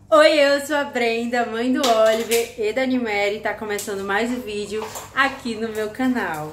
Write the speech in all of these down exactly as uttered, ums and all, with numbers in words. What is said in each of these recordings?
Oi, eu sou a Brenda, mãe do Oliver e da Nimeri, e tá começando mais um vídeo aqui no meu canal.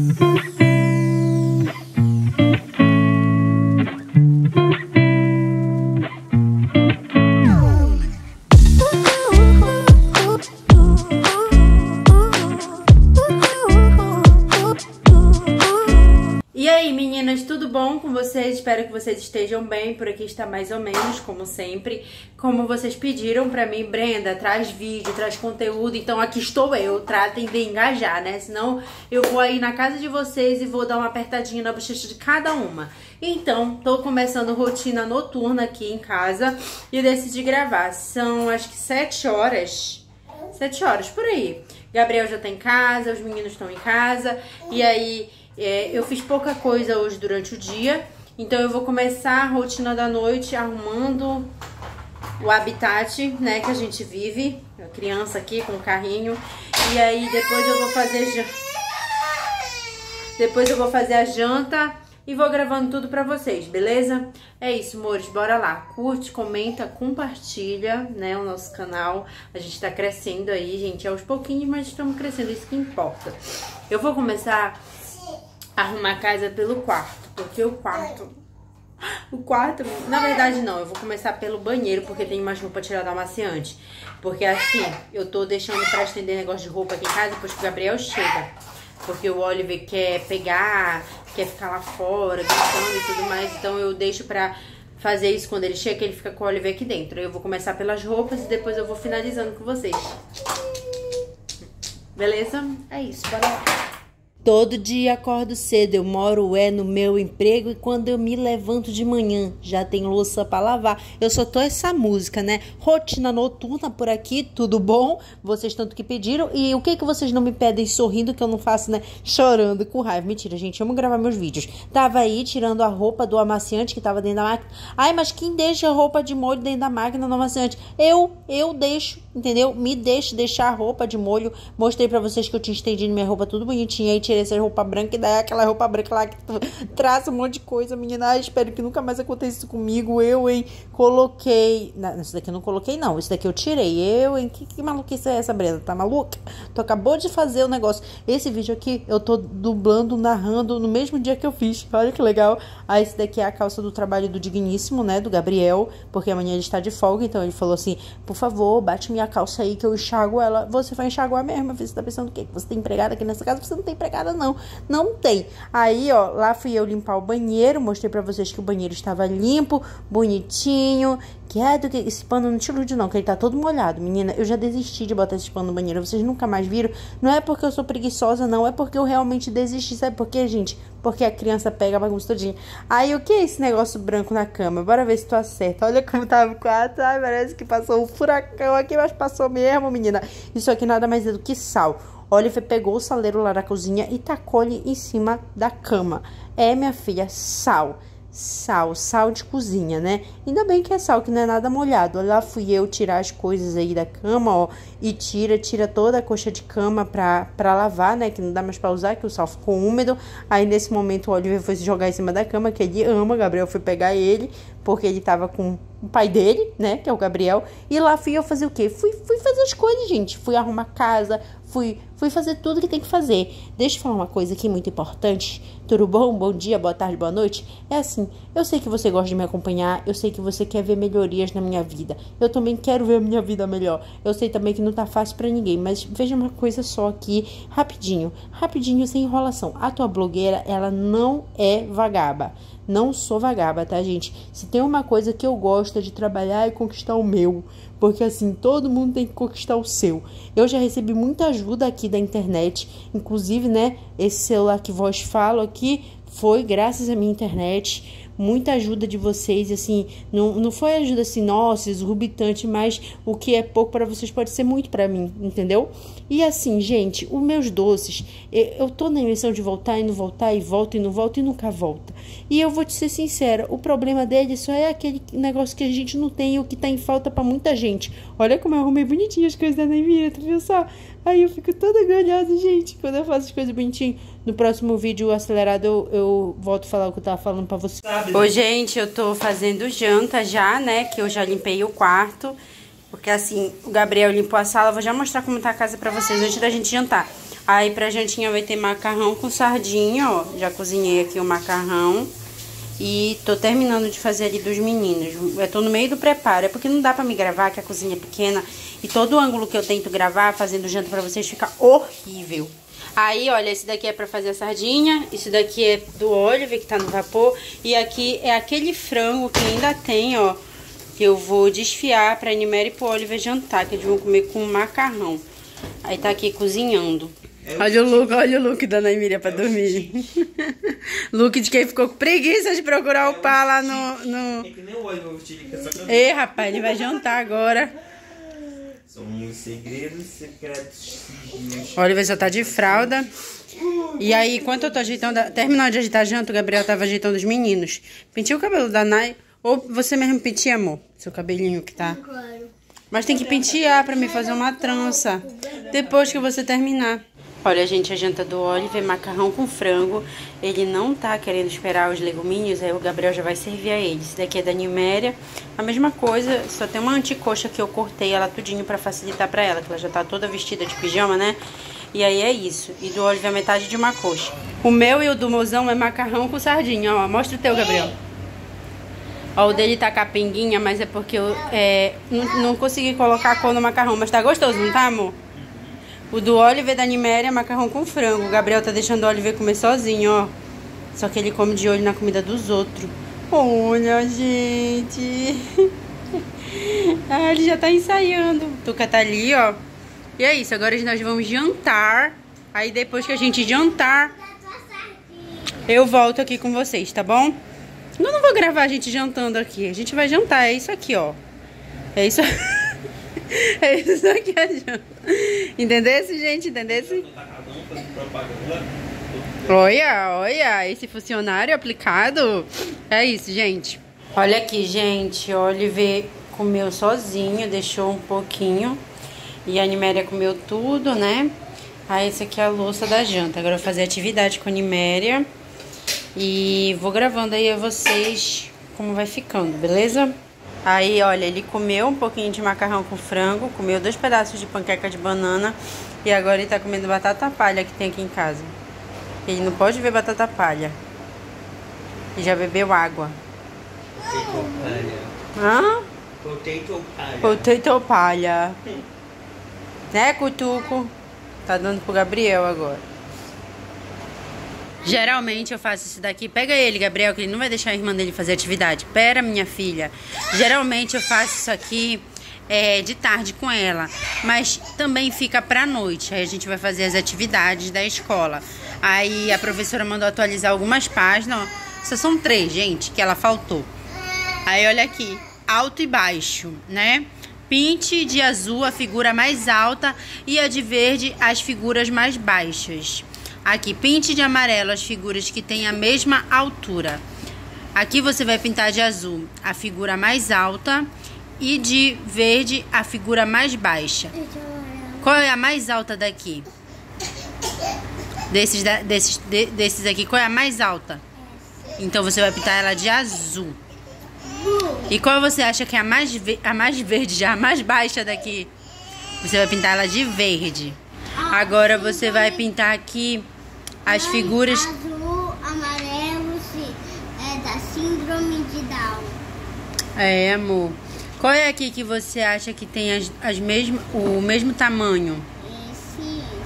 E aí, meninas, tudo bom com vocês? Espero que vocês estejam bem. Por aqui está mais ou menos, como sempre. Como vocês pediram pra mim, Brenda, traz vídeo, traz conteúdo. Então aqui estou eu, tratem de engajar, né? Senão eu vou aí na casa de vocês e vou dar uma apertadinha na bochecha de cada uma. Então, tô começando rotina noturna aqui em casa e decidi gravar. São, acho que sete horas... Sete horas, por aí. Gabriel já tá em casa, os meninos estão em casa. E aí... É, eu fiz pouca coisa hoje durante o dia, então eu vou começar a rotina da noite arrumando o habitat, né, que a gente vive. A criança aqui com o carrinho. E aí depois eu vou fazer depois eu vou fazer a janta e vou gravando tudo pra vocês, beleza? É isso, amores, bora lá. Curte, comenta, compartilha, né, o nosso canal. A gente tá crescendo aí, gente, aos pouquinhos, mas estamos crescendo, isso que importa. Eu vou começar arrumar a casa pelo quarto, porque o quarto... O quarto... Na verdade, não. Eu vou começar pelo banheiro, porque tem mais roupa tirada do amaciante. Porque assim, eu tô deixando pra estender negócio de roupa aqui em casa depois que o Gabriel chega. Porque o Oliver quer pegar, quer ficar lá fora, brincando e tudo mais. Então eu deixo pra fazer isso quando ele chega, que ele fica com o Oliver aqui dentro. Eu vou começar pelas roupas e depois eu vou finalizando com vocês. Beleza? É isso, bora lá. Todo dia acordo cedo, eu moro é no meu emprego e quando eu me levanto de manhã já tem louça pra lavar. Eu só tô essa música, né? Rotina noturna por aqui, tudo bom? Vocês tanto que pediram. E o que que vocês não me pedem sorrindo que eu não faço, né? Chorando com raiva. Mentira, gente, amo gravar meus vídeos. Tava aí tirando a roupa do amaciante que tava dentro da máquina. Ai, mas quem deixa a roupa de molho dentro da máquina no amaciante? Eu, eu deixo, entendeu? Me deixe deixar a roupa de molho. Mostrei pra vocês que eu tinha estendido minha roupa tudo bonitinha aí, tirei essa roupa branca e daí aquela roupa branca lá que traça um monte de coisa, menina. Ai, espero que nunca mais aconteça isso comigo. Eu, hein, coloquei... Não, isso daqui eu não coloquei, não. Isso daqui eu tirei. Eu, hein, que, que maluquice é essa, Brenda? Tá maluca? Tu acabou de fazer o negócio. Esse vídeo aqui eu tô dublando, narrando no mesmo dia que eu fiz. Olha que legal. Aí esse daqui é a calça do trabalho do digníssimo, né, do Gabriel, porque amanhã ele está de folga, então ele falou assim, por favor, bate minha calça aí que eu enxago ela. Você vai enxaguar mesmo, você tá pensando o quê? Que você tem empregada aqui nessa casa? Você não tem empregada, não. Não tem. Aí, ó, lá fui eu limpar o banheiro. Mostrei pra vocês que o banheiro estava limpo, bonitinho. Quieto, que esse pano não te ilude não, que ele tá todo molhado. Menina, eu já desisti de botar esse pano no banheiro. Vocês nunca mais viram. Não é porque eu sou preguiçosa, não. É porque eu realmente desisti. Sabe por quê, gente? Porque a criança pega a bagunça todinha. Aí, o que é esse negócio branco na cama? Bora ver se tu acerta. Olha como tava o quarto. Ai, parece que passou um furacão aqui, mas passou mesmo, menina. Isso aqui nada mais é do que sal. Oliver pegou o saleiro lá da cozinha e tacou-lhe em cima da cama. É, minha filha, sal. Sal, sal de cozinha, né? Ainda bem que é sal, que não é nada molhado. Lá fui eu tirar as coisas aí da cama, ó. E tira, tira toda a coxa de cama pra, pra lavar, né? Que não dá mais pra usar, que o sal ficou úmido. Aí, nesse momento, o Oliver foi se jogar em cima da cama, que ele ama. Gabriel foi pegar ele, porque ele tava com o pai dele, né? Que é o Gabriel. E lá fui eu fazer o quê? Fui, fui fazer as coisas, gente. Fui arrumar casa, fui, fui fazer tudo que tem que fazer. Deixa eu falar uma coisa aqui muito importante. Tudo bom? Bom dia, boa tarde, boa noite. É assim, eu sei que você gosta de me acompanhar. Eu sei que você quer ver melhorias na minha vida. Eu também quero ver a minha vida melhor. Eu sei também que não tá fácil pra ninguém. Mas veja uma coisa só aqui, rapidinho. Rapidinho, sem enrolação. A tua blogueira, ela não é vagaba. Não sou vagaba, tá, gente? Se tem uma coisa que eu gosto é de trabalhar e conquistar o meu. Porque, assim, todo mundo tem que conquistar o seu. Eu já recebi muita ajuda aqui da internet. Inclusive, né, esse celular que vos falo aqui foi graças à minha internet. Muita ajuda de vocês, assim, não, não foi ajuda assim, nossa, exorbitante, mas o que é pouco para vocês pode ser muito para mim, entendeu? E assim, gente, os meus doces, eu, eu tô na intenção de voltar e não voltar, e volta e não volta e nunca volta. E eu vou te ser sincera, o problema dele só é aquele negócio que a gente não tem e o que tá em falta para muita gente. Olha como eu arrumei bonitinho as coisas da Neymira, tu viu só? Aí eu fico toda orgulhosa, gente, quando eu faço as coisas bonitinho. No próximo vídeo acelerado eu, eu volto a falar o que eu tava falando pra vocês. Ô, gente, eu tô fazendo janta já, né? Que eu já limpei o quarto. Porque assim, o Gabriel limpou a sala. Vou já mostrar como tá a casa pra vocês antes da gente jantar. Aí pra jantinha vai ter macarrão com sardinha, ó. Já cozinhei aqui o macarrão. E tô terminando de fazer ali dos meninos. Eu tô no meio do preparo. É porque não dá pra me gravar, que a cozinha é pequena. E todo o ângulo que eu tento gravar, fazendo janta pra vocês, fica horrível. Aí, olha, esse daqui é pra fazer a sardinha. Esse daqui é do Oliver, que tá no vapor. E aqui é aquele frango que ainda tem, ó. Que eu vou desfiar pra Animéria e pro Oliver jantar. Que eles vão comer com macarrão. Aí tá aqui cozinhando. Olha o look, olha o look da Naimíria pra dormir. Look de quem ficou com preguiça de procurar o pá lá no... no... É que nem o Oliver. Ei, rapaz, ele vai jantar agora. São os segredos secretos. O Oliver já tá de fralda. E aí, enquanto eu tô ajeitando... Terminou de ajeitar a janta, o Gabriel tava ajeitando os meninos. Pentei o cabelo da Nai. Ou você mesmo penteia, amor? Seu cabelinho que tá... Mas tem que pentear pra me fazer uma trança. Depois que você terminar. Olha, gente, a janta do Oliver, macarrão com frango. Ele não tá querendo esperar os legumíneos, aí o Gabriel já vai servir a ele. Esse daqui é da Animéria. A mesma coisa, só tem uma anticoxa que eu cortei ela tudinho pra facilitar pra ela, que ela já tá toda vestida de pijama, né? E aí é isso. E do Oliver, metade de uma coxa. O meu e o do mozão é macarrão com sardinha, ó. Mostra o teu, Gabriel. Ó, o dele tá capenguinha, mas é porque eu é, não, não consegui colocar a cor no macarrão. Mas tá gostoso, não tá, amor? O do Oliver da Animéria é macarrão com frango. O Gabriel tá deixando o Oliver comer sozinho, ó. Só que ele come de olho na comida dos outros. Olha, gente. Ah, ele já tá ensaiando. O Tuca tá ali, ó. E é isso, agora nós vamos jantar. Aí depois que a gente jantar, eu volto aqui com vocês, tá bom? Eu não vou gravar a gente jantando aqui. A gente vai jantar, é isso aqui, ó. É isso É isso aqui, a janta. Entendesse, gente? Entendesse? Olha, olha, esse funcionário aplicado. É isso, gente. Olha aqui, gente. O Oliver comeu sozinho, deixou um pouquinho. E a Animéria comeu tudo, né? Aí, esse aqui é a louça da janta. Agora eu vou fazer atividade com a Animéria. E vou gravando aí a vocês como vai ficando, beleza? Aí, olha, ele comeu um pouquinho de macarrão com frango, comeu dois pedaços de panqueca de banana e agora ele tá comendo batata palha que tem aqui em casa. Ele não pode ver batata palha. E já bebeu água. Potato palha. Hã? Potato palha. Potato palha. Né, Cutuco? Tá dando pro Gabriel agora. Geralmente eu faço isso daqui. Pega ele, Gabriel, que ele não vai deixar a irmã dele fazer atividade. Pera, minha filha. Geralmente eu faço isso aqui é, de tarde com ela. Mas também fica pra noite. Aí a gente vai fazer as atividades da escola. Aí a professora mandou atualizar algumas páginas. Só são três, gente, que ela faltou. Aí olha aqui. Alto e baixo, né? Pinte de azul a figura mais alta e a de verde as figuras mais baixas. Aqui, pinte de amarelo as figuras que têm a mesma altura. Aqui você vai pintar de azul a figura mais alta e de verde a figura mais baixa. Qual é a mais alta daqui? Desses, desses, de, desses aqui, qual é a mais alta? Então você vai pintar ela de azul. E qual você acha que é a mais, a mais verde, já a mais baixa daqui? Você vai pintar ela de verde. Agora você vai pintar aqui as figuras... Azul, amarelo, é da síndrome de Down. É, amor. Qual é aqui que você acha que tem as, as mesmo, o mesmo tamanho? Esse e esse.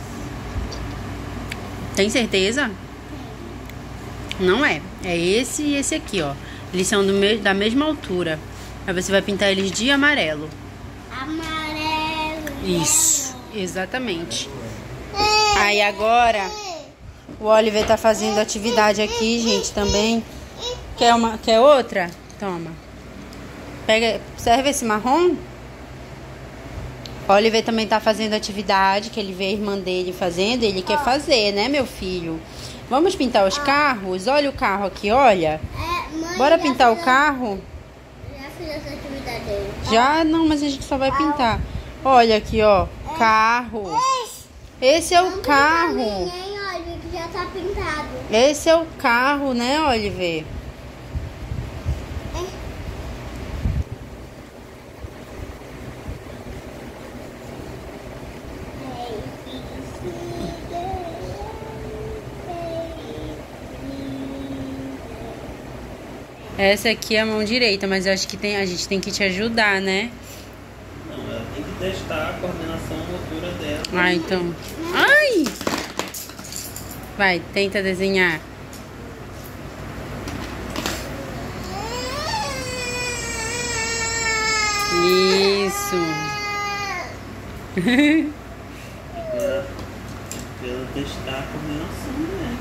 Tem certeza? Tem. Não é. É esse e esse aqui, ó. Eles são do me da mesma altura. Aí você vai pintar eles de amarelo. Amarelo. Isso, exatamente. Aí agora o Oliver tá fazendo atividade aqui, gente, também. Quer uma, quer outra? Toma. Pega, serve esse marrom. O Oliver também tá fazendo atividade, que ele vê a irmã dele fazendo, ele quer fazer, né, meu filho? Vamos pintar os carros? Olha o carro aqui, olha. É, mãe, bora pintar o carro? Já fiz essa atividade aí. Já? Não, mas a gente só vai pintar. Olha aqui, ó. Carro. Esse é o carro. Ninguém, olha, que já tá pintado. Esse é o carro, né, Oliver? Essa aqui é a mão direita, mas eu acho que tem, a gente tem que te ajudar, né? Não, ela tem que testar a coordenação motora dela. Ah, então... Ai! Vai, tenta desenhar. Isso. Pra, pra ela testar a coordenação, né?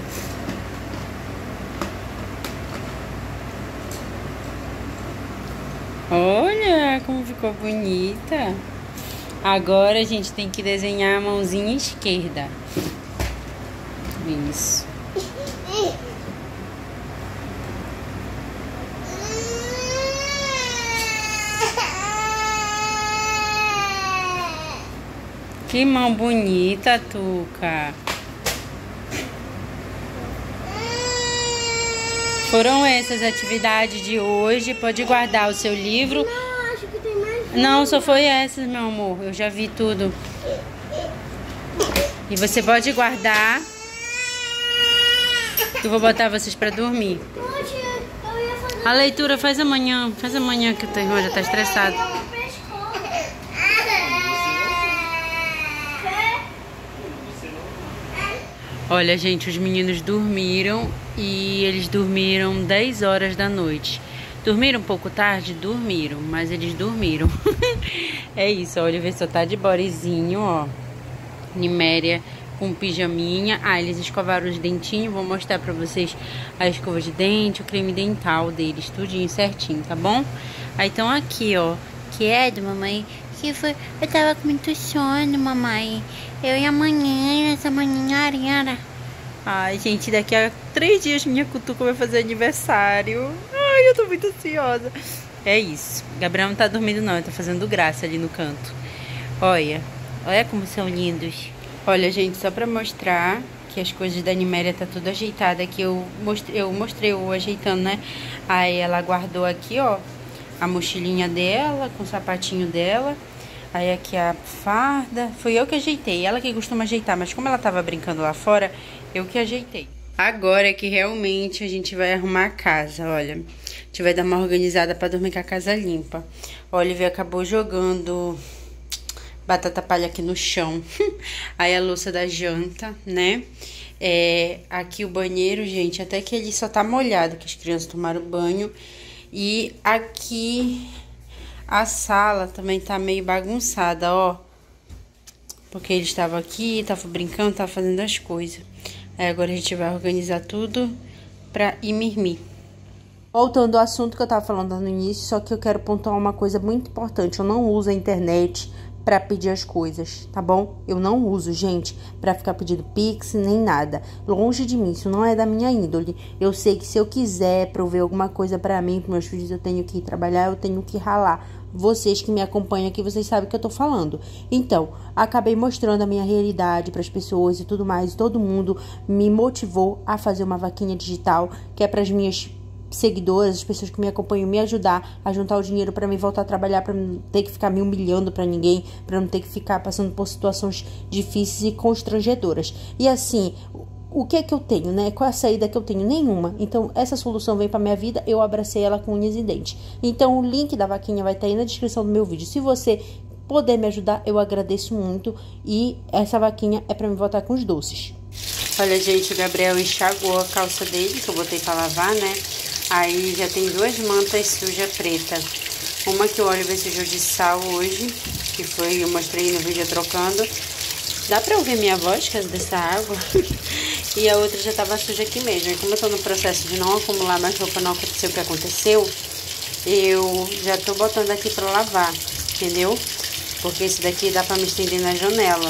Olha como ficou bonita. Agora a gente tem que desenhar a mãozinha esquerda. Isso. Que mão bonita, Tuca. Foram essas atividades de hoje. Pode guardar o seu livro. Não, acho que tem mais. Não, só foi essas, meu amor. Eu já vi tudo. E você pode guardar. Eu vou botar vocês pra dormir. Hoje eu ia fazer. A leitura faz amanhã. Faz amanhã que o teu irmão já tá estressado. Olha, gente, os meninos dormiram e eles dormiram dez horas da noite. Dormiram um pouco tarde? Dormiram, mas eles dormiram. É isso, olha, vê só tá de borezinho, ó. Niméria com pijaminha. Ah, eles escovaram os dentinhos. Vou mostrar pra vocês a escova de dente, o creme dental deles, tudinho certinho, tá bom? Aí estão aqui, ó. Que é do mamãe? Que foi? Eu tava com muito sono, mamãe. Eu e a manhã, essa manhã arena. Ai, gente, daqui a três dias minha cutuca vai fazer aniversário. Ai, eu tô muito ansiosa. É isso. Gabriel não tá dormindo não, ele tá fazendo graça ali no canto. Olha, olha como são lindos. Olha, gente, só pra mostrar que as coisas da Niméria tá tudo ajeitada aqui. Eu mostrei, eu mostrei eu ajeitando, né? Aí ela guardou aqui, ó, a mochilinha dela, com o sapatinho dela. Aí aqui a farda. Foi eu que ajeitei. Ela que costuma ajeitar, mas como ela tava brincando lá fora, eu que ajeitei. Agora é que realmente a gente vai arrumar a casa, olha. A gente vai dar uma organizada pra dormir com a casa limpa. O Oliver acabou jogando batata palha aqui no chão. Aí a louça da janta, né? É, aqui o banheiro, gente, até que ele só tá molhado, que as crianças tomaram banho. E aqui a sala também tá meio bagunçada, ó. Porque ele estava aqui, tava brincando, tava fazendo as coisas. Aí agora a gente vai organizar tudo pra ir mimir. Voltando ao assunto que eu tava falando no início, só que eu quero pontuar uma coisa muito importante. Eu não uso a internet pra pedir as coisas, tá bom? Eu não uso, gente, pra ficar pedindo Pix nem nada. Longe de mim, isso não é da minha índole. Eu sei que se eu quiser prover alguma coisa pra mim, pros meus filhos, eu tenho que ir trabalhar, eu tenho que ralar. Vocês que me acompanham aqui, vocês sabem o que eu tô falando. Então, acabei mostrando a minha realidade pras pessoas e tudo mais. Todo mundo me motivou a fazer uma vaquinha digital, que é pras minhas seguidoras, as pessoas que me acompanham, me ajudar a juntar o dinheiro para mim voltar a trabalhar, para não ter que ficar me humilhando para ninguém, para não ter que ficar passando por situações difíceis e constrangedoras. E assim, o que é que eu tenho, né? Qual é a saída que eu tenho? Nenhuma. Então, essa solução veio para minha vida, eu abracei ela com unhas e dentes. Então, o link da vaquinha vai estar aí na descrição do meu vídeo. Se você puder me ajudar, eu agradeço muito. E essa vaquinha é para me voltar com os doces. Olha, gente, o Gabriel enxagou a calça dele, que eu botei para lavar, né? Aí já tem duas mantas sujas preta. Uma que o Oliver sujou de sal hoje, que foi, eu mostrei no vídeo trocando. Dá pra ouvir minha voz, que é dessa água? E a outra já tava suja aqui mesmo. E como eu tô no processo de não acumular mais roupa, não acontecer o que aconteceu, eu já tô botando aqui pra lavar, entendeu? Porque esse daqui dá pra me estender na janela.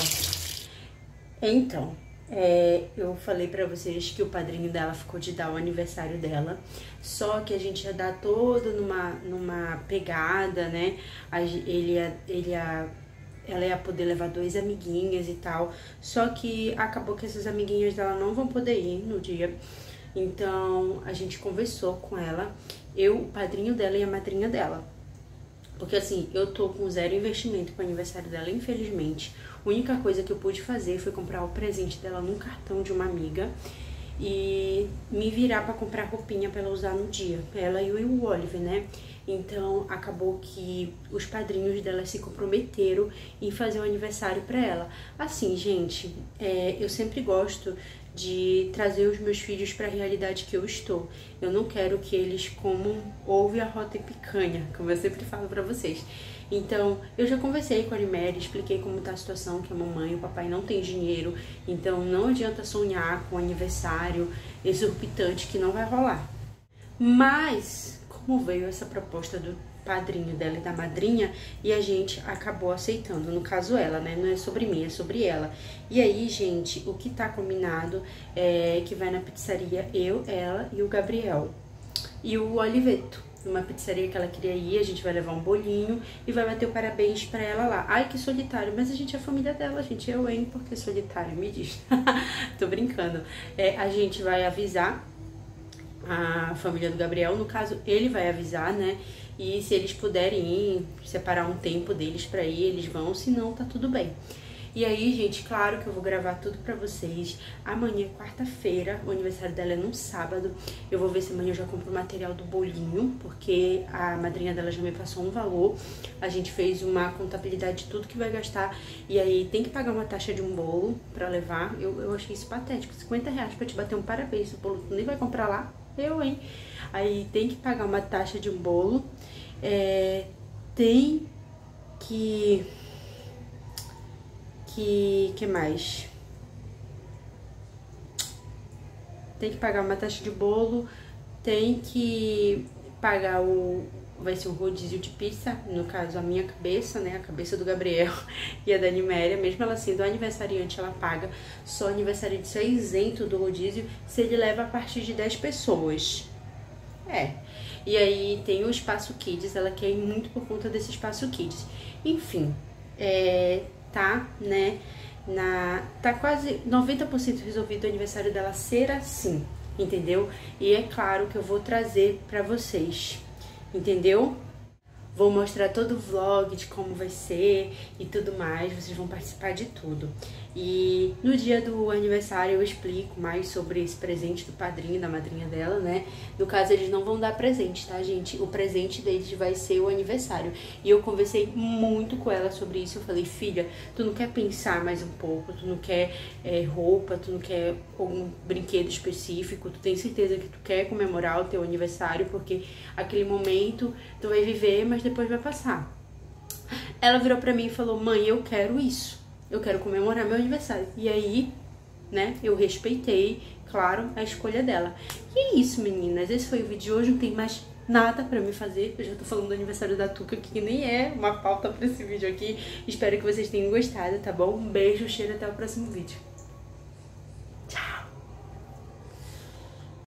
Então, é, eu falei pra vocês que o padrinho dela ficou de dar o aniversário dela. Só que a gente ia dar todo numa, numa pegada, né? Ele ia... Ele ia Ela ia poder levar dois amiguinhas e tal. Só que acabou que essas amiguinhas dela não vão poder ir no dia. Então, a gente conversou com ela. Eu, o padrinho dela e a madrinha dela. Porque assim, eu tô com zero investimento pro aniversário dela, infelizmente. A única coisa que eu pude fazer foi comprar o presente dela num cartão de uma amiga. e me virar pra comprar roupinha pra ela usar no dia. Ela e o Oliver, né? Então, acabou que os padrinhos dela se comprometeram em fazer o aniversário pra ela. Assim, gente, é, eu sempre gosto de trazer os meus filhos pra realidade que eu estou. Eu não quero que eles comam ovo, arroz e picanha, como eu sempre falo pra vocês. Então, eu já conversei com a Animéria, expliquei como tá a situação, que a mamãe e o papai não tem dinheiro. Então, não adianta sonhar com um aniversário exorbitante que não vai rolar. Mas, como veio essa proposta do padrinho dela e da madrinha, e a gente acabou aceitando, no caso ela, né, não é sobre mim, é sobre ela. E aí, gente, o que tá combinado é que vai na pizzaria eu, ela e o Gabriel e o Oliveto, numa pizzaria que ela queria ir. A gente vai levar um bolinho e vai bater o parabéns pra ela lá. Ai, que solitário, mas a gente é a família dela, gente, eu, hein, porque solitário, me diz. Tô brincando. É, a gente vai avisar a família do Gabriel, no caso, ele vai avisar, né? E se eles puderem ir, separar um tempo deles pra ir, eles vão, se não, tá tudo bem. E aí, gente, claro que eu vou gravar tudo pra vocês. Amanhã, quarta-feira, o aniversário dela é num sábado. Eu vou ver se amanhã eu já compro o material do bolinho, porque a madrinha dela já me passou um valor. A gente fez uma contabilidade de tudo que vai gastar. E aí tem que pagar uma taxa de um bolo pra levar. Eu, eu achei isso patético. cinquenta reais pra te bater um parabéns. O bolo tu nem vai comprar lá. Eu, hein? Aí tem que pagar uma taxa de um bolo. É, tem que... Que, que mais? Tem que pagar uma taxa de bolo, tem que pagar o... Vai ser um rodízio de pizza, no caso a minha cabeça, né? A cabeça do Gabriel e a da Animéria, mesmo ela sendo aniversariante, ela paga. Só aniversariante é isento do rodízio se ele leva a partir de dez pessoas. É. E aí tem o Espaço Kids, ela quer ir muito por conta desse Espaço Kids. Enfim, é... tá, né, na, tá quase noventa por cento resolvido o aniversário dela ser assim, entendeu? E é claro que eu vou trazer pra vocês, entendeu? Vou mostrar todo o vlog de como vai ser e tudo mais, vocês vão participar de tudo. E no dia do aniversário eu explico mais sobre esse presente do padrinho e da madrinha dela, né? No caso, eles não vão dar presente, tá, gente? O presente deles vai ser o aniversário. E eu conversei muito com ela sobre isso. Eu falei, filha, tu não quer pensar mais um pouco? Tu não quer é, roupa? Tu não quer algum brinquedo específico? Tu tem certeza que tu quer comemorar o teu aniversário? Porque aquele momento tu vai viver, mas depois vai passar. Ela virou pra mim e falou, mãe, eu quero isso. Eu quero comemorar meu aniversário. E aí, né, eu respeitei, claro, a escolha dela. E é isso, meninas. Esse foi o vídeo de hoje. Não tem mais nada pra me fazer. Eu já tô falando do aniversário da Tuca, que nem é uma pauta pra esse vídeo aqui. Espero que vocês tenham gostado, tá bom? Um beijo, cheiro, até o próximo vídeo.